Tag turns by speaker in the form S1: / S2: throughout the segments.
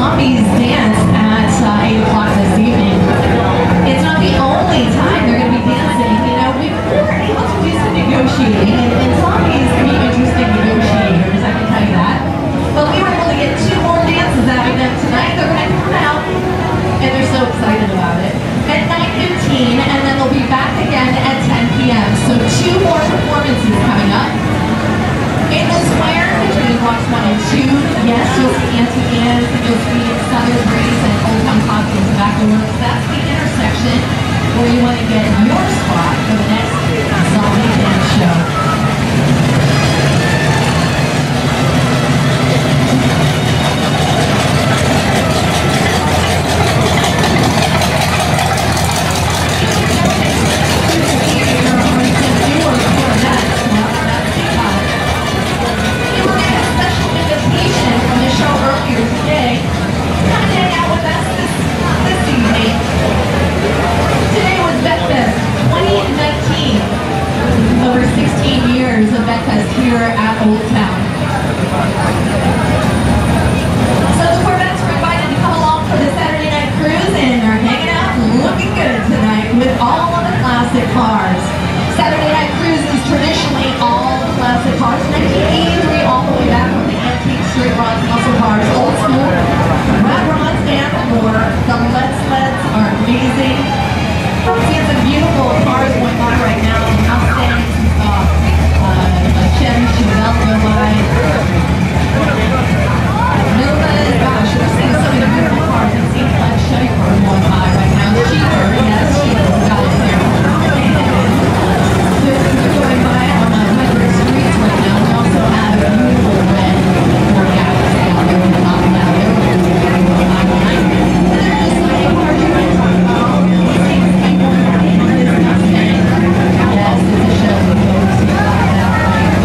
S1: zombies dance at 8 o'clock this evening. It's not the only time they're going to be dancing. You know, we were able to do some negotiating, and zombies can be interesting negotiators, I can tell you that. But we were able to get 2 more dances out of them tonight. They're going to come out, and they're so excited about it. At 9:15, and then they'll be back again at 10 p.m. So 2 more performances coming up. In the square between blocks 1 and 2, yes, you'll see Auntie Anne's, you'll see Southern Breeze and Old Town Cocktails Tobacco Works. That's the intersection where you want to get your spot for the next zombie dance show. Here at Old Town. So the Corvettes are invited to come along for the Saturday night cruise, and they're hanging out and looking good tonight with all of the classic cars. Saturday night cruise is traditionally all classic cars. 1983 all the way back from the antique straight rods, muscle cars, old school, rat rods, and more. The sleds are amazing. Seeing some beautiful cars going by right now. Outstanding. Chevy Chevelle go by. Novas, gosh, we're seeing so many beautiful cars. It seems like Schaefer going by right now. Cheaper, yes, Cheaper, got it there. They're going by on the Redwood streets right now. We also have a beautiful red Ford Galaxy out there on the top of that. They're going to be going by tonight. And they're just like cars you might talk about. Seeing people on this Mustang. Yes, it's a show we go to see a lot of that.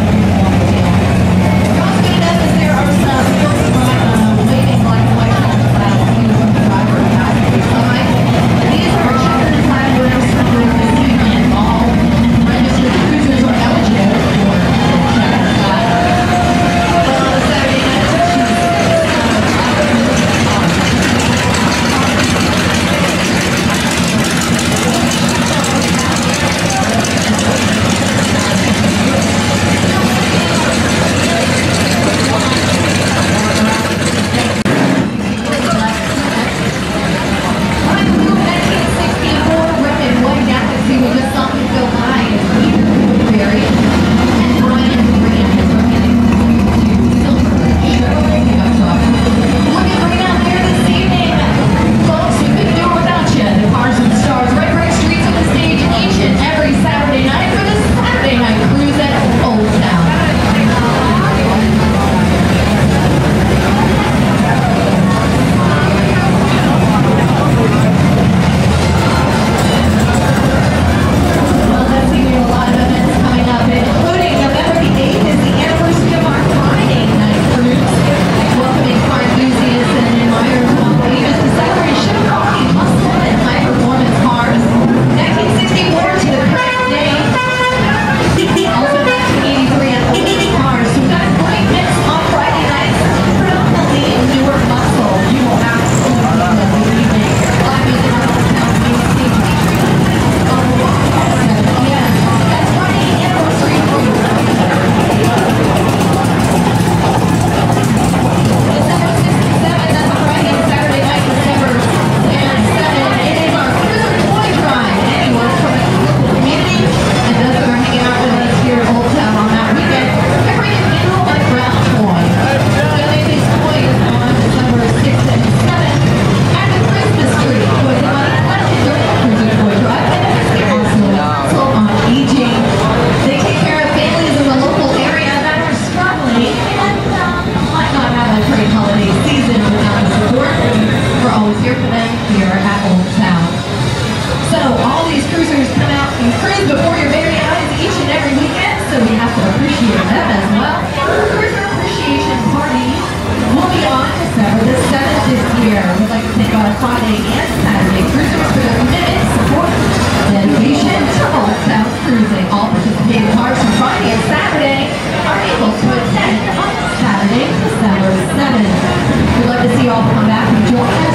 S1: Friday and Saturday cruisers for their commitment, support, dedication to Old Town Cruising. All participating cars from Friday and Saturday are able to attend on Saturday, December 7th. We'd love to see you all come back. Joanne